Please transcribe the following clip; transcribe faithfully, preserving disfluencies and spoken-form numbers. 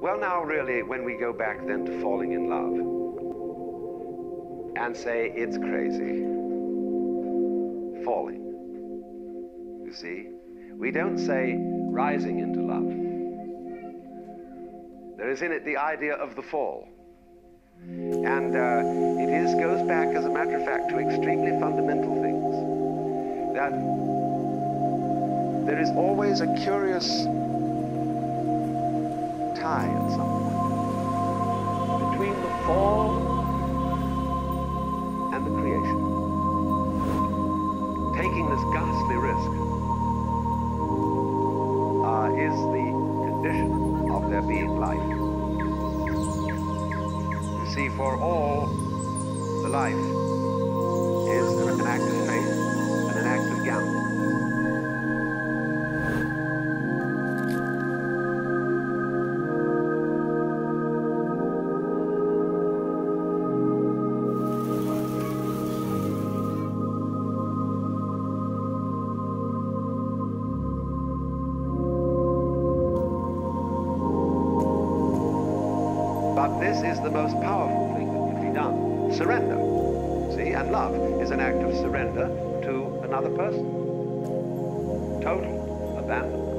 Well, now, really, when we go back then to falling in love and say it's crazy, falling, you see, we don't say rising into love. There is in it the idea of the fall. And uh, it is, goes back, as a matter of fact, to extremely fundamental things. That there is always a curious tie at some point between the fall and the creation. Taking this ghastly risk uh, is the condition of there being life. You see, for all, the life is an act of faith and an act of gamble. But this is the most powerful thing that can be done. Surrender. See, and love is an act of surrender to another person. Total abandonment.